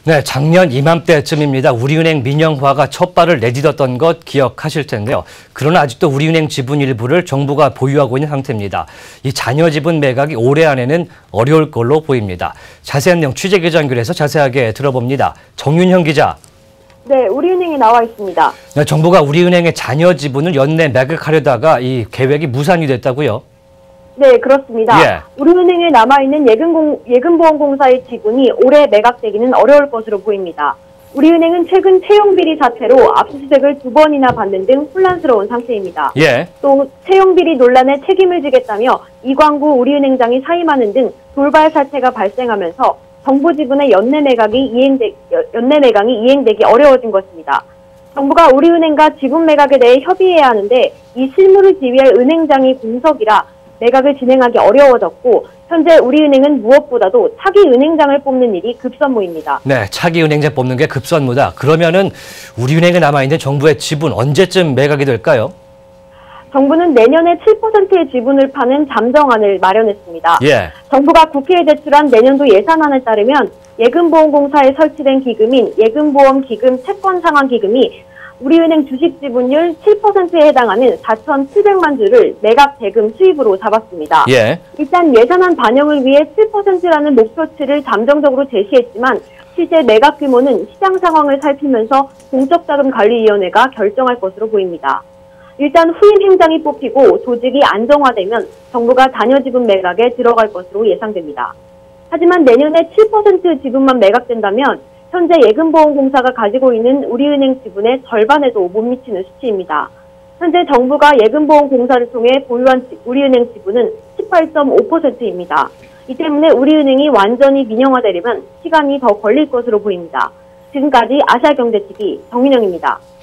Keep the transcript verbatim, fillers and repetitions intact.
네, 작년 이맘때쯤입니다. 우리은행 민영화가 첫 발을 내딛었던 것 기억하실 텐데요. 그러나 아직도 우리은행 지분 일부를 정부가 보유하고 있는 상태입니다. 이 잔여 지분 매각이 올해 안에는 어려울 걸로 보입니다. 자세한 내용 취재 기자 연결해서 자세하게 들어봅니다. 정윤형 기자. 네, 우리은행에 나와 있습니다. 네, 정부가 우리은행의 잔여 지분을 연내 매각하려다가 이 계획이 무산이 됐다고요? 네, 그렇습니다. 예. 우리은행에 남아있는 예금공, 예금보험공사의 지분이 올해 매각되기는 어려울 것으로 보입니다. 우리은행은 최근 채용비리 사태로 압수수색을 두 번이나 받는 등 혼란스러운 상태입니다. 예. 또 채용비리 논란에 책임을 지겠다며 이광구 우리은행장이 사임하는 등 돌발 사태가 발생하면서 정부 지분의 연내 매각이 이행되, 연내 매각이 이행되기 어려워진 것입니다. 정부가 우리은행과 지분 매각에 대해 협의해야 하는데 이 실무를 지휘할 은행장이 공석이라 매각을 진행하기 어려워졌고 현재 우리은행은 무엇보다도 차기 은행장을 뽑는 일이 급선무입니다. 네, 차기 은행장 뽑는 게 급선무다. 그러면은 우리은행에 남아있는 정부의 지분 언제쯤 매각이 될까요? 정부는 내년에 칠 퍼센트의 지분을 파는 잠정안을 마련했습니다. 예. 정부가 국회에 제출한 내년도 예산안에 따르면 예금보험공사에 설치된 기금인 예금보험기금 채권상환기금이 우리은행 주식 지분율 칠 퍼센트에 해당하는 사천칠백만 주를 매각 대금 수입으로 잡았습니다. 예. 일단 예산안 반영을 위해 칠 퍼센트라는 목표치를 잠정적으로 제시했지만 실제 매각 규모는 시장 상황을 살피면서 공적자금관리위원회가 결정할 것으로 보입니다. 일단 후임 행장이 뽑히고 조직이 안정화되면 정부가 잔여 지분 매각에 들어갈 것으로 예상됩니다. 하지만 내년에 칠 퍼센트 지분만 매각된다면 현재 예금보험공사가 가지고 있는 우리은행 지분의 절반에도 못 미치는 수치입니다. 현재 정부가 예금보험공사를 통해 보유한 우리은행 지분은 십팔 점 오 퍼센트입니다. 이 때문에 우리은행이 완전히 민영화되려면 시간이 더 걸릴 것으로 보입니다. 지금까지 아시아경제티비 정윤영입니다.